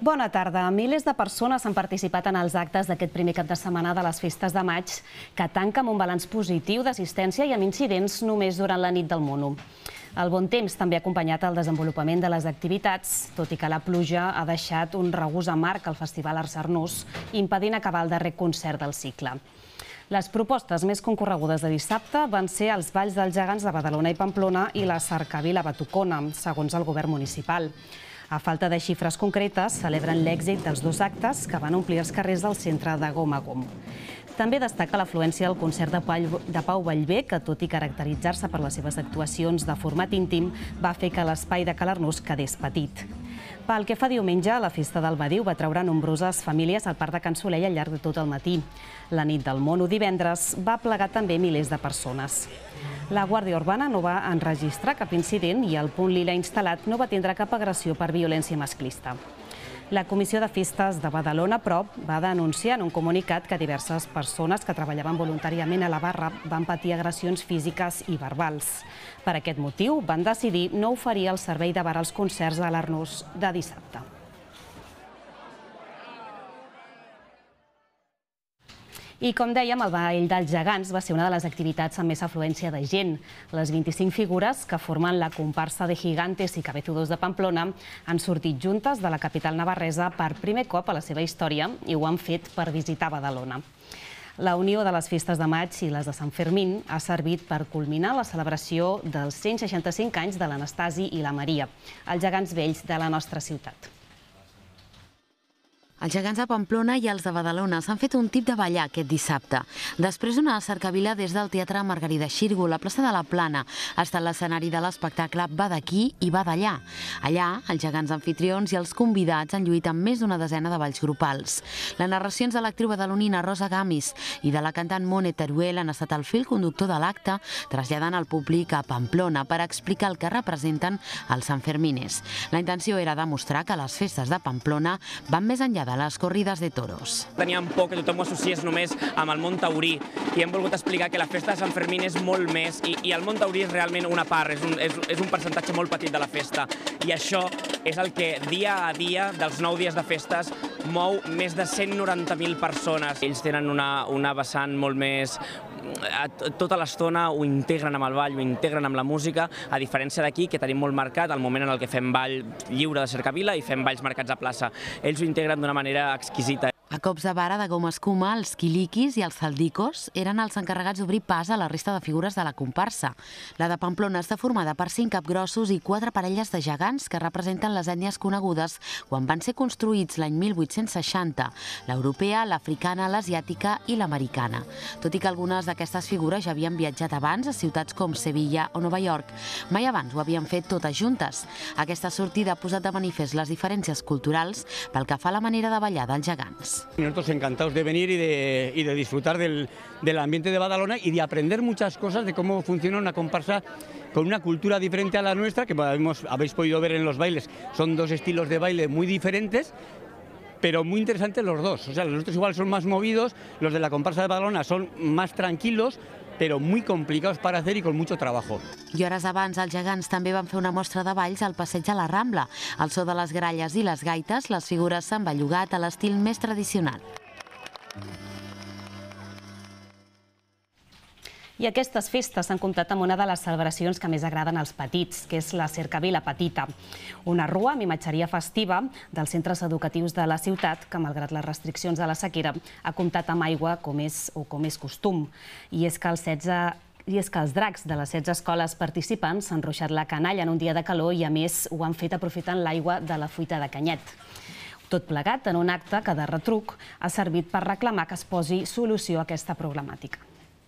Bona tarda. Milers de persones han participat en els actes d'aquest primer cap de setmana de les festes de maig, que tanca amb un balanç positiu d'assistència i amb incidents només durant la nit del Mono. El bon temps també ha acompanyat el desenvolupament de les activitats, tot i que la pluja ha deixat un regús amarg al Festival Arts Arnús, impedint acabar el darrer concert del cicle. Les propostes més concorregudes de dissabte van ser els balls dels gegants de Badalona i Pamplona i la cercavila batucona, segons el govern municipal. A falta de xifres concretes, celebren l'èxit dels dos actes que van omplir els carrers del centre de Gom a Gom. També destaca l'afluència del concert de Pau Vallvé, que tot i caracteritzar-se per les seves actuacions de format íntim, va fer que l'espai de Ca l'Arnús quedés petit. Pel que fa diumenge, la festa del Badiu va treure nombroses famílies al Parc de Can Solell al llarg de tot el matí. La nit del Mono divendres va plegar també milers de persones. La Guàrdia Urbana no va enregistrar cap incident i el punt lila instal·lat no va tindre cap agressió per violència masclista. La Comissió de Festes de Badalona, però, va denunciar en un comunicat que diverses persones que treballaven voluntàriament a la barra van patir agressions físiques i verbals. Per aquest motiu, van decidir no oferir el servei de bar als concerts de l'Arnús de dissabte. I com dèiem, el Ball dels Gegants va ser una de les activitats amb més afluència de gent. Les 25 figures que formen la comparsa de Gigantes i Cabezudos de Pamplona han sortit juntes de la capital navarresa per primer cop a la seva història i ho han fet per visitar Badalona. La unió de les festes de maig i les de Sant Fermín ha servit per culminar la celebració dels 165 anys de l'Anastasi i la Maria, els gegants vells de la nostra ciutat. Els gegants de Pamplona i els de Badalona s'han fet un tip de ballar aquest dissabte. Després d'una cercavila des del Teatre Margarida Xirgu, la plaça de la Plana, ha estat l'escenari de l'espectacle Va d'aquí i va d'allà. Allà, els gegants anfitrions i els convidats han lluit amb més d'una desena de balls grupals. Les narracions de l'actriu badalonina Rosa Gamis i de la cantant Mone Teruel han estat el fil conductor de l'acte, traslladant el públic a Pamplona per explicar el que representen els Sanfermines. La intenció era demostrar que les festes de Pamplona van més enllà de les corrides de toros. Teníem por que tothom ho associés només amb el món taurí i hem volgut explicar que la festa de Sant Fermín és molt més i el món taurí és realment una part, és un percentatge molt petit de la festa i això és el que dia a dia dels 9 dies de festes mou més de 190.000 persones. Ells tenen una vessant molt més... Tota l'estona ho integren amb el ball, ho integren amb la música, a diferència d'aquí, que tenim molt marcat el moment en el que fem ball lliure de cercavila i fem balls marcats a plaça. Ells ho integren d'una manera exquisita. A cops de vara de goma escuma, els quiliquis i els zaldicos eren els encarregats d'obrir pas a la resta de figures de la comparsa. La de Pamplona està formada per 5 capgrossos i 4 parelles de gegants que representen les ètnies conegudes quan van ser construïts l'any 1860, l'europea, l'africana, l'asiàtica i l'americana. Tot i que algunes d'aquestes figures ja havien viatjat abans a ciutats com Sevilla o Nova York, mai abans ho havien fet totes juntes. Aquesta sortida ha posat de manifest les diferències culturals pel que fa a la manera de ballar dels gegants. Nosotros encantados de venir y de disfrutar del ambiente de Badalona y de aprender muchas cosas de cómo funciona una comparsa con una cultura diferente a la nuestra, que habéis podido ver en los bailes. Son dos estilos de baile muy diferentes, pero muy interesantes los dos. O sea, los nuestros igual son más movidos, los de la comparsa de Badalona son más tranquilos, però muy complicados para hacer y con mucho trabajo. I hores abans, els gegants també van fer una mostra de balls al passeig a la Rambla. Al so de les gralles i les gaites, les figures s'han bellugat a l'estil més tradicional. I aquestes festes s'han comptat amb una de les celebracions que més agraden als petits, que és la cercavila petita. Una rua amb imatgeria festiva dels centres educatius de la ciutat que, malgrat les restriccions de la sequera, ha comptat amb aigua com és costum. I és que els dracs de les 16 escoles participants s'han ruixat la canalla en un dia de calor i, a més, ho han fet aprofitant l'aigua de la fuita de Canyet. Tot plegat en un acte que, de retruc, ha servit per reclamar que es posi solució a aquesta problemàtica.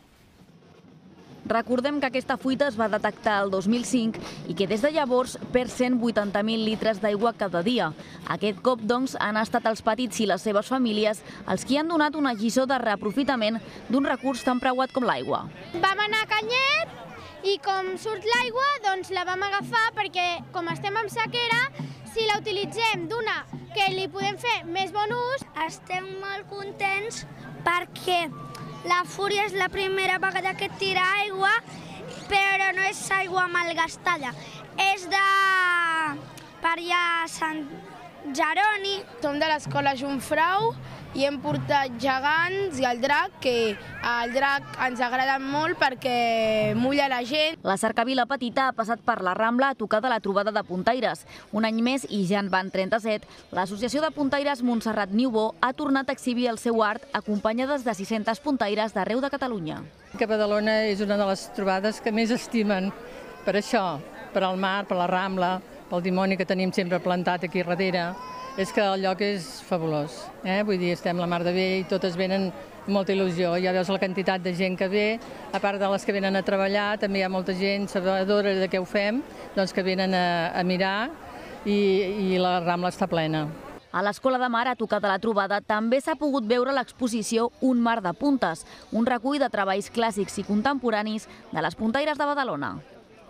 Recordem que aquesta fuita es va detectar el 2005 i que des de llavors perd 180.000 litres d'aigua cada dia. Aquest cop, doncs, han estat els petits i les seves famílies els qui han donat una lliçó de reaprofitament d'un recurs tan preuat com l'aigua. Vam anar a Canyet i com surt l'aigua, doncs la vam agafar perquè, com estem en sequera, si la utilitzem d'una que li podem fer més bon ús... Estem molt contents perquè la Fúria és la primera vegada que tira aigua, però no és aigua malgastada. És de per allà Jeroni. Som de l'escola Jungfrau i hem portat gegants i el drac, que el drac ens agrada molt perquè mulla la gent. La cercavila petita ha passat per la Rambla a tocar de la trobada de puntaires. Un any més, i ja en van 37, l'Associació de Puntaires Montserrat Niubó ha tornat a exhibir el seu art acompanyades de 600 puntaires d'arreu de Catalunya. Que Badalona és una de les trobades que més estimen per això, per al mar, per la Rambla, pel dimoni que tenim sempre plantat aquí darrere. És que el lloc és fabulós, vull dir, estem la mar de bé i totes venen amb molta il·lusió. Ja veus la quantitat de gent que ve, a part de les que venen a treballar, també hi ha molta gent sabedora de què ho fem, doncs que venen a mirar i la Rambla està plena. A l'Escola de Mar, a tocar de la trobada, també s'ha pogut veure l'exposició Un mar de puntes, un recull de treballs clàssics i contemporanis de les puntaires de Badalona.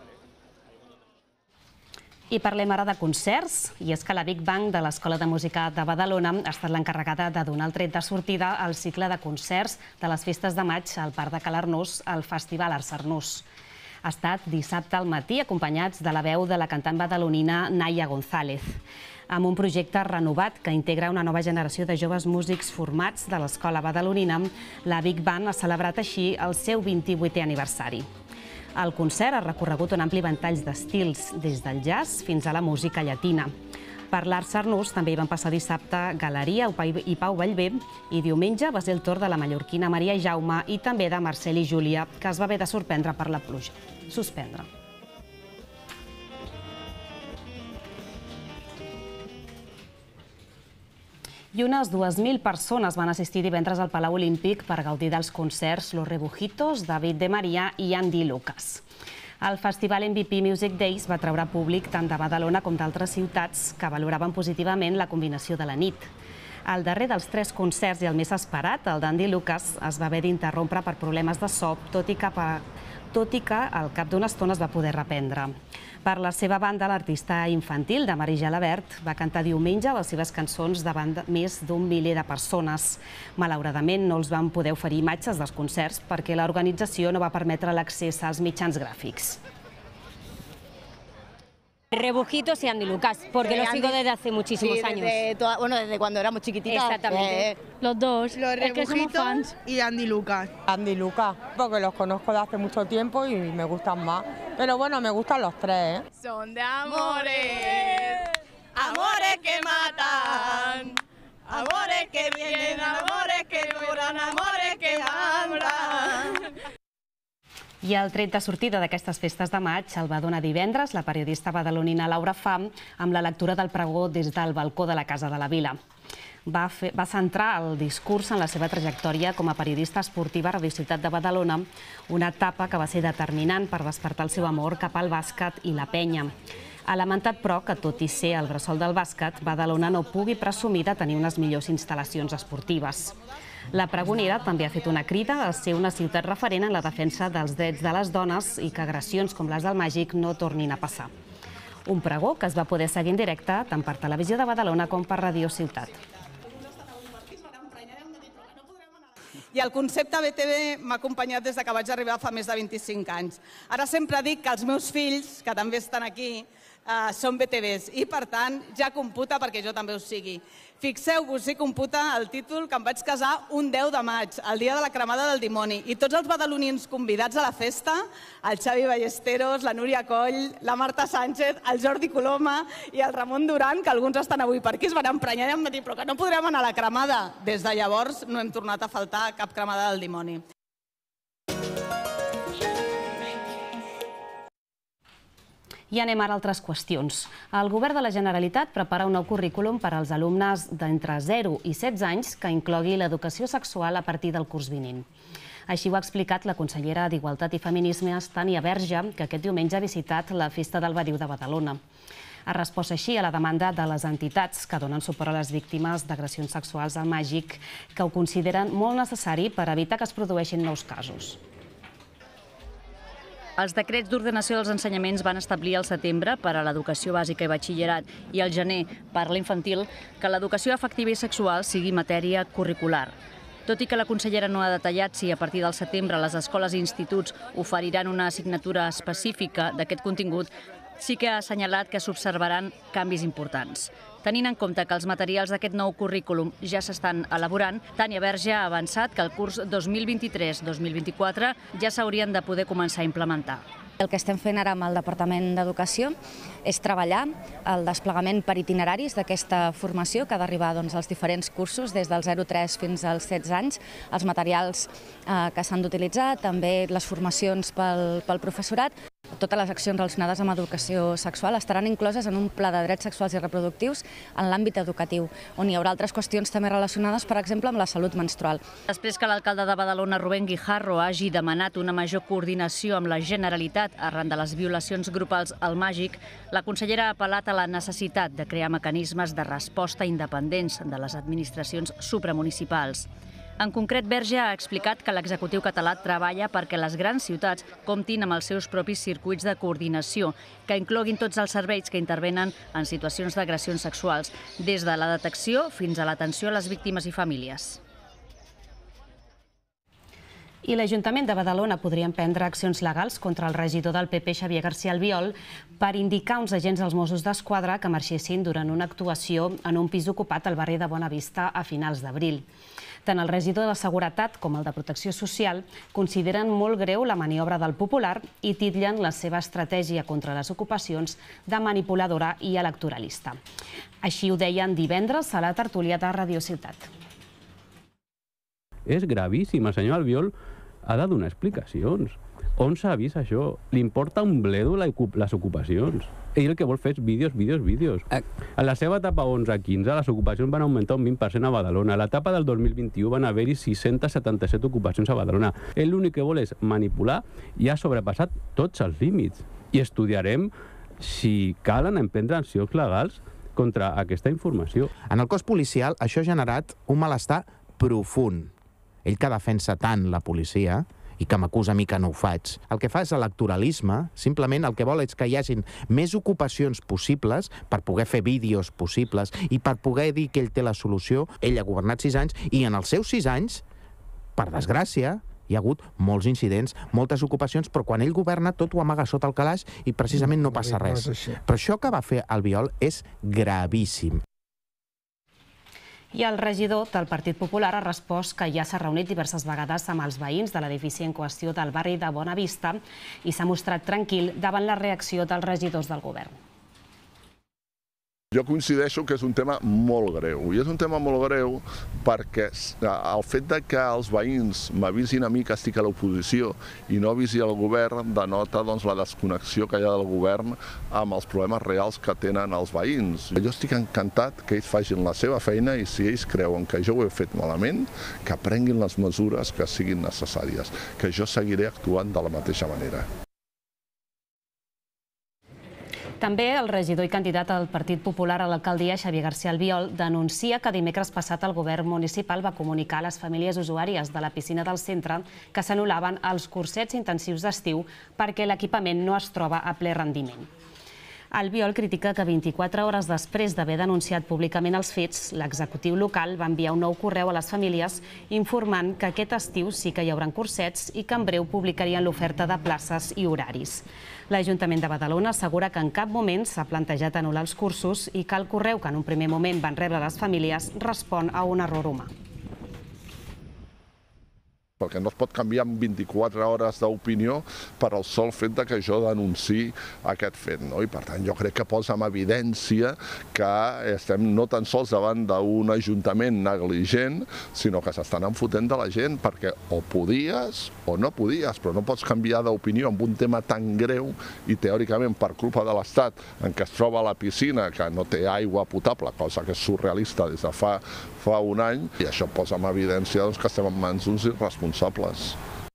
I parlem ara de concerts, i és que la Big Bang de l'Escola de Música de Badalona ha estat l'encarregada de donar el tret de sortida al cicle de concerts de les festes de maig al Parc de Calarnós, al Festival Arts Arnús. Ha estat dissabte al matí, acompanyats de la veu de la cantant badalonina Naya González, amb un projecte renovat que integra una nova generació de joves músics formats de l'Escola Badalonina. La Big Bang ha celebrat així el seu 28è aniversari. El concert ha recorregut un ampli ventall d'estils, des del jazz fins a la música llatina. Per l'Arts Arnús també hi van passar dissabte Galeria i Pau Vallvé, i diumenge va ser el torn de la mallorquina Maria Jaume i també de Marcel i Júlia, que es va haver de sorprendre per la pluja. Suspendre. I unes 2.000 persones van assistir divendres al Palau Olímpic per gaudir dels concerts Los Rebujitos, David de María i Andy Lucas. El Festival MVP Music Days va treure públic tant de Badalona com d'altres ciutats que valoraven positivament la combinació de la nit. El darrer dels 3 concerts i el més esperat, el d'Andy Lucas, es va haver d'interrompre per problemes de so, tot i que al cap d'una estona es va poder reprendre. Per la seva banda, l'artista infantil de Marie Jalabert va cantar diumenge les seves cançons davant més d'un miler de persones. Malauradament, no els van poder oferir imatges dels concerts perquè l'organització no va permetre l'accés als mitjans gràfics. Rebujitos y Andy Lucas, porque los sigo desde hace muchísimos años. Desde cuando éramos chiquititas. Exactamente. Los dos, Los Rebujitos y Andy Lucas. Andy Lucas, porque los conozco de hace mucho tiempo y me gustan más. Pero bueno, me gustan los 3, Son de amores, amores que matan, amores que vienen, amores que duran, amores que aman. I el tret de sortida d'aquestes festes de maig el va donar divendres la periodista badalonina Laura Fam amb la lectura del pregó des del balcó de la Casa de la Vila. Va centrar el discurs en la seva trajectòria com a periodista esportiva a Radio Ciutat de Badalona, una etapa que va ser determinant per despertar el seu amor cap al bàsquet i la penya. Ha lamentat, però, que tot i ser el bressol del bàsquet, Badalona no pugui presumir de tenir unes millors instal·lacions esportives. La pregonera també ha fet una crida a ser una ciutat referent en la defensa dels drets de les dones i que agressions com les del Màgic no tornin a passar. Un pregó que es va poder seguir en directe tant per Televisió de Badalona com per Radio Ciutat. I el concepte BTV m'ha acompanyat des que vaig arribar fa més de 25 anys. Ara sempre dic que els meus fills, que també estan aquí, són BTVs i, per tant, ja computa perquè jo també ho sigui. Fixeu-vos si computa el títol que em vaig casar un 10 de maig, el dia de la cremada del dimoni. I tots els badalonins convidats a la festa, el Xavi Ballesteros, la Núria Coll, la Marta Sánchez, el Jordi Coloma i el Ramon Duran, que alguns estan avui per aquí, es van emprenyar i em van dir però que no podrem anar a la cremada. Des de llavors no hem tornat a faltar cap cremada del dimoni. I anem ara a altres qüestions. El Govern de la Generalitat prepara un nou currículum per als alumnes d'entre 0 i 16 anys que inclogui l'educació sexual a partir del curs vinent. Així ho ha explicat la consellera d'Igualtat i Feminismes, Tània Verge, que aquest diumenge ha visitat la Festa del Badiu de Badalona. Ha respost així a la demanda de les entitats que donen suport a les víctimes d'agressions sexuals al Màgic, que ho consideren molt necessari per evitar que es produeixin nous casos. Els decrets d'ordenació dels ensenyaments van establir al setembre per a l'educació bàsica i batxillerat i al gener per a l'infantil que l'educació afectiva i sexual sigui matèria curricular. Tot i que la consellera no ha detallat si a partir del setembre les escoles i instituts oferiran una assignatura específica d'aquest contingut, sí que ha assenyalat que s'observaran canvis importants. Tenint en compte que els materials d'aquest nou currículum ja s'estan elaborant, Tània Verge ha avançat que el curs 2023-2024 ja s'haurien de poder començar a implementar. El que estem fent ara amb el Departament d'Educació és treballar el desplegament per itineraris d'aquesta formació que ha d'arribar als diferents cursos, des del 0-3 fins als 16 anys, els materials que s'han d'utilitzar, també les formacions pel professorat. Totes les accions relacionades amb educació sexual estaran incloses en un pla de drets sexuals i reproductius en l'àmbit educatiu, on hi haurà altres qüestions també relacionades, per exemple, amb la salut menstrual. Després que l'alcalde de Badalona, Rubén Guijarro, hagi demanat una major coordinació amb la Generalitat arran de les violacions grupals al Màgic, la consellera ha apel·lat a la necessitat de crear mecanismes de resposta independents de les administracions supramunicipals. En concret, Verge ha explicat que l'executiu català treballa perquè les grans ciutats comptin amb els seus propis circuits de coordinació, que incloguin tots els serveis que intervenen en situacions d'agressions sexuals, des de la detecció fins a l'atenció a les víctimes i famílies. I l'Ajuntament de Badalona podria emprendre accions legals contra el regidor del PP, Xavier García Albiol, per indicar uns agents dels Mossos d'Esquadra que marxessin durant una actuació en un pis ocupat al barri de Bonavista a finals d'abril. Tant el regidor de Seguretat com el de Protecció Social consideren molt greu la maniobra del Popular i titllen la seva estratègia contra les ocupacions de manipuladora i electoralista. Així ho deien divendres a la tertúlia de Radio Ciutat. És gravíssim, el senyor Albiol ha de donar explicacions. On s'ha vist això? Li importa un bledo les ocupacions. Ell el que vol fer és vídeos. En la seva etapa 11-15 les ocupacions van augmentar un 20% a Badalona. A l'etapa del 2021 van haver-hi 677 ocupacions a Badalona. Ell l'únic que vol és manipular i ha sobrepassat tots els límits. I estudiarem si calen emprendre accions legals contra aquesta informació. En el cos policial això ha generat un malestar profund. Ell que defensa tant la policia i que m'acusa a mi que no ho faig. El que fa és electoralisme, simplement el que vol és que hi hagin més ocupacions possibles per poder fer vídeos possibles i per poder dir que ell té la solució. Ell ha governat 6 anys i en els seus 6 anys, per desgràcia, hi ha hagut molts incidents, moltes ocupacions, però quan ell governa tot ho amaga sota el calaix i precisament no passa res. Però això que va fer Albiol és gravíssim. I el regidor del Partit Popular ha respost que ja s'ha reunit diverses vegades amb els veïns de l'edifici en qüestió del barri de Bonavista i s'ha mostrat tranquil davant la reacció dels regidors del govern. Jo coincideixo que és un tema molt greu, i és un tema molt greu perquè el fet que els veïns m'avisin a mi que estic a l'oposició i no avisi el govern denota la desconnexió que hi ha del govern amb els problemes reals que tenen els veïns. Jo estic encantat que ells facin la seva feina i si ells creuen que jo ho he fet malament, que prenguin les mesures que siguin necessàries, que jo seguiré actuant de la mateixa manera. També el regidor i candidat al Partit Popular a l'alcaldia, Xavier García Albiol, denuncia que dimecres passat el govern municipal va comunicar a les famílies usuàries de la piscina del centre que s'anul·laven els cursets intensius d'estiu perquè l'equipament no es troba a ple rendiment. Albiol critica que 24 hores després d'haver denunciat públicament els fets, l'executiu local va enviar un nou correu a les famílies informant que aquest estiu sí que hi haurà cursets i que en breu publicarien l'oferta de places i horaris. L'Ajuntament de Badalona assegura que en cap moment s'ha plantejat anul·lar els cursos i que el correu que en un primer moment van rebre les famílies respon a un error humà. Perquè no es pot canviar en 24 hores d'opinió per el sol fet que jo denunciï aquest fet. I per tant jo crec que posa en evidència que estem no tan sols davant d'un ajuntament negligent, sinó que s'estan enfotent de la gent perquè o podies o no podies, però no pots canviar d'opinió en un tema tan greu i teòricament per culpa de l'Estat en què es troba la piscina que no té aigua potable, cosa que és surrealista des de fa un any, i això posa en evidència que estem en mans d'uns irresponsables.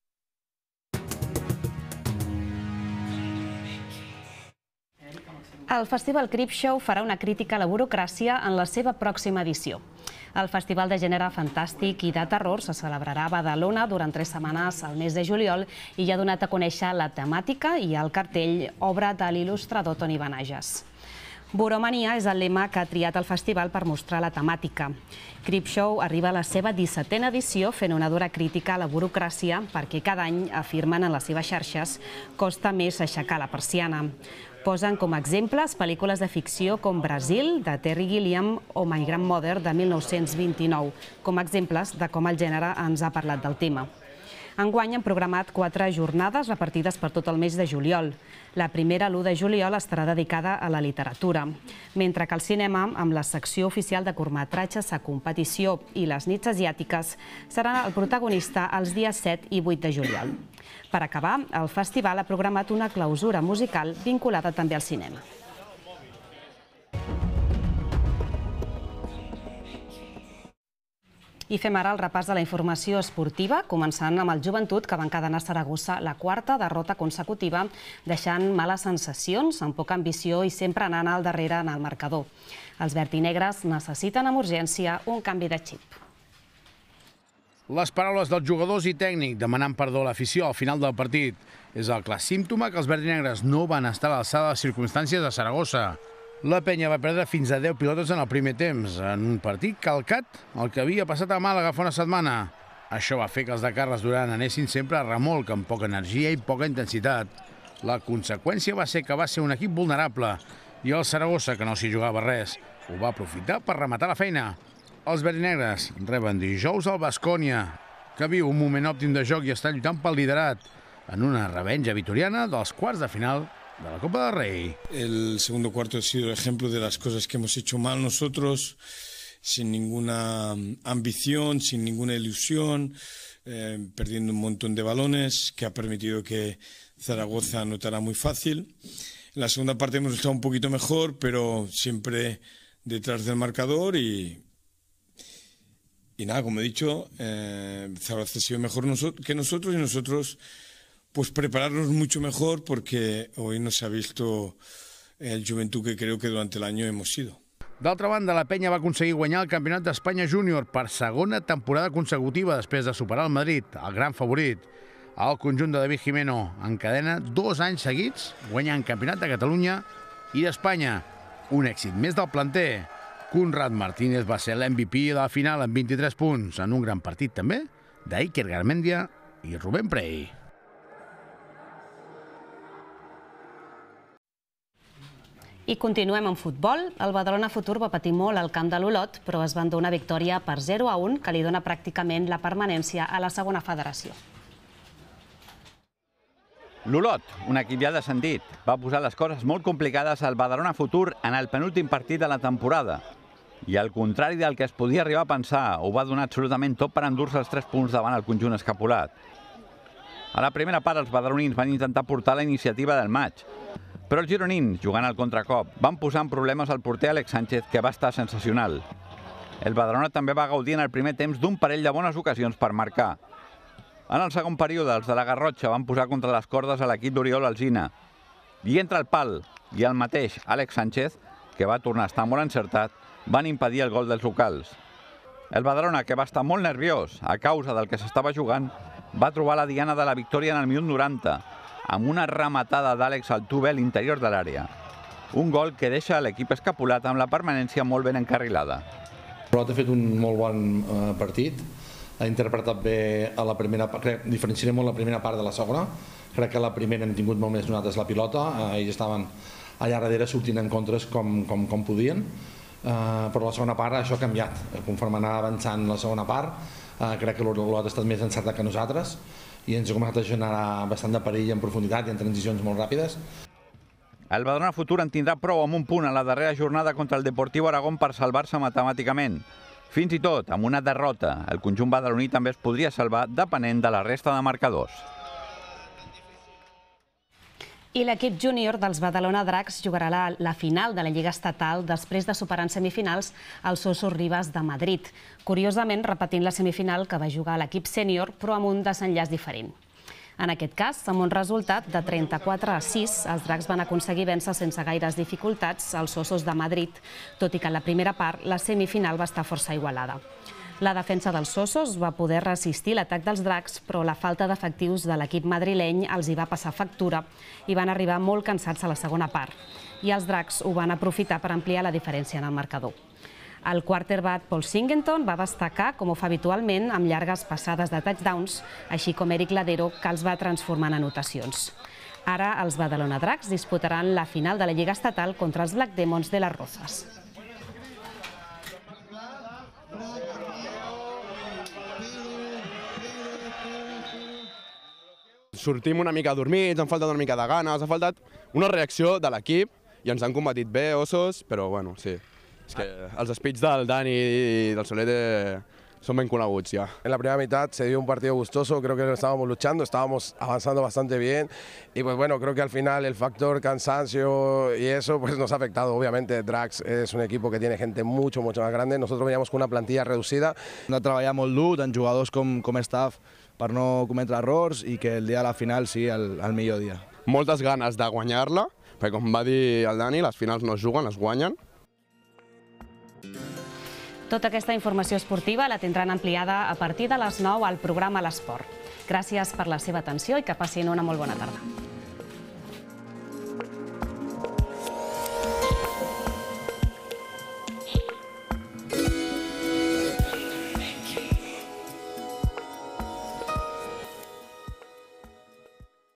El Festival Creepshow farà una crítica a la burocràcia en la seva pròxima edició. El Festival de Gènere Fantàstic i de Terror se celebrarà a Badalona durant 3 setmanes al mes de juliol i ja ha donat a conèixer la temàtica i el cartell obra de l'il·lustrador Toni Benages. Boromania és el lema que ha triat el festival per mostrar la temàtica. Creepshow arriba a la seva 17a edició fent una dura crítica a la burocràcia perquè cada any, afirmen en les seves xarxes, costa més aixecar la persiana. Posen com a exemples pel·lícules de ficció com Brasil, de Terry Gilliam, o My Grandmother, de 1929, com a exemples de com el gènere ens ha parlat del tema. Enguany han programat 4 jornades repartides per tot el mes de juliol. La primera, l'1 de juliol, estarà dedicada a la literatura, mentre que el cinema, amb la secció oficial de curtmetratges a competició i les nits asiàtiques, serà el protagonista els dies 7 i 8 de juliol. Per acabar, el festival ha programat una clausura musical vinculada també al cinema. I fem ara el repàs de la informació esportiva, començant amb el Joventut, que va encadenar a Saragossa la 4ª derrota consecutiva, deixant males sensacions, amb poca ambició i sempre anant al darrere en el marcador. Els verdinegres necessiten amb urgència un canvi de xip. Les paraules dels jugadors i tècnic demanant perdó a l'afició al final del partit és el clar símptoma que els verdinegres no van estar a l'alçada de les circumstàncies de Saragossa. La penya va perdre fins a 10 pilotes en el primer temps, en un partit calcat el que havia passat a Màlaga fa una setmana. Això va fer que els de Carles Duran anessin sempre a remolc, amb poca energia i poca intensitat. La conseqüència va ser que va ser un equip vulnerable i el Saragossa, que no s'hi jugava res, ho va aprofitar per rematar la feina. Els verdinegres reben dijous al Baskonia, que viu un moment òptim de joc i està lluitant pel liderat, en una revenja vitoriana dels quarts de final de la Copa del Rey. El segundo cuarto ha sido el ejemplo de las cosas que hemos hecho mal nosotros, sin ninguna ambición, sin ninguna ilusión, perdiendo un montón de balones, que ha permitido que Zaragoza anotara muy fácil. En la segunda parte hemos estado un poquito mejor, pero siempre detrás del marcador y nada, como he dicho, Zaragoza ha sido mejor que nosotros y nosotros pues prepararnos mucho mejor porque hoy no se ha visto el Joventut que creo que durante el año hemos sido. D'altra banda, la penya va aconseguir guanyar el Campionat d'Espanya Júnior per segona temporada consecutiva després de superar el Madrid, el gran favorit. El conjunt de David Jimeno encadena 2 anys seguits guanyant Campionat de Catalunya i d'Espanya. Un èxit més del planter. Conrad Martínez va ser l'MVP de la final amb 23 punts, en un gran partit també d'Iker Garmendia i Rubén Prey. I continuem amb futbol. El Badalona Futur va patir molt al camp de l'Olot, però es va endur una victòria per 0-1 que li dona pràcticament la permanència a la segona federació. L'Olot, un equip ja descendit, va posar les coses molt complicades al Badalona Futur en el penúltim partit de la temporada. I al contrari del que es podia arribar a pensar, ho va donar absolutament tot per endur-se els 3 punts davant el conjunt escapulat. A la primera part, els badalonins van intentar portar la iniciativa del maig, però els gironins, jugant al contracop, van posar en problemes al porter Àlex Sánchez, que va estar sensacional. El Badalona també va gaudir en el primer temps d'un parell de bones ocasions per marcar. En el segon període, els de la Garrotxa van posar contra les cordes a l'equip d'Oriol Alsina. I entre el pal i el mateix Àlex Sánchez, que va tornar a estar molt encertat, van impedir el gol dels locals. El Badalona, que va estar molt nerviós a causa del que s'estava jugant, va trobar la diana de la victòria en el minut 90, amb una rematada d'Àlex Altuve a l'interior de l'àrea. Un gol que deixa l'equip escapulat amb la permanència molt ben encarrilada. L'Olot ha fet un molt bon partit, ha interpretat bé a la primera part, diferenciaré molt la primera part de la segona, crec que la primera hem tingut molt més nosaltres la pilota, ells estaven allà darrere sortint en contres com podien, però la segona part això ha canviat, conforme anava avançant la segona part, crec que l'Olot ha estat més encertat que nosaltres, i ens ha començat a generar bastant de perill en profunditat i en transicions molt ràpides. El Badalona Futur en tindrà prou amb un punt a la darrera jornada contra el Deportiu Aragón per salvar-se matemàticament. Fins i tot, amb una derrota, el conjunt badaloní també es podria salvar depenent de la resta de marcadors. I l'equip júnior dels Badalona Dracs jugarà la final de la Lliga Estatal després de superar en semifinals els Osos Rivas de Madrid. Curiosament, repetint la semifinal que va jugar l'equip sènior, però amb un desenllaç diferent. En aquest cas, amb un resultat de 34-6, els Dracs van aconseguir vèncer sense gaires dificultats als Osos de Madrid, tot i que en la primera part la semifinal va estar força igualada. La defensa dels Ossos va poder resistir l'atac dels dracs, però la falta d'efectius de l'equip madrileny els hi va passar factura i van arribar molt cansats a la segona part. I els dracs ho van aprofitar per ampliar la diferència en el marcador. El quarterback Paul Singleton va destacar, com ho fa habitualment, amb llargues passades de touchdowns, així com Eric Ladero, que els va transformar en anotacions. Ara els Badalona Dracs disputaran la final de la Lliga Estatal contra els Black Demons de Las Rozas. Sortim una mica adormits, han faltat una mica de ganes, ha faltat una reacció de l'equip i ens han combatit bé, Ossos, però bueno, sí. És que els speech del Dani i del Solete son bien coneguts ya. En la primera mitad se dio un partido gustoso, creo que estábamos luchando, estábamos avanzando bastante bien y pues bueno, creo que al final el factor cansancio y eso pues nos ha afectado. Obviamente Dracs es un equipo que tiene gente mucho más grande, nosotros veníamos con una plantilla reducida. Hem de treballar molt dur, tant jugadors com staff, per no cometre errors i que el dia de la final sigui el millor dia. Moltes ganes de guanyar-la, perquè com va dir el Dani, les finals no es juguen, es guanyen. Tota aquesta informació esportiva la tindran ampliada a partir de les 9 al programa L'Esport. Gràcies per la seva atenció i que passin una molt bona tarda.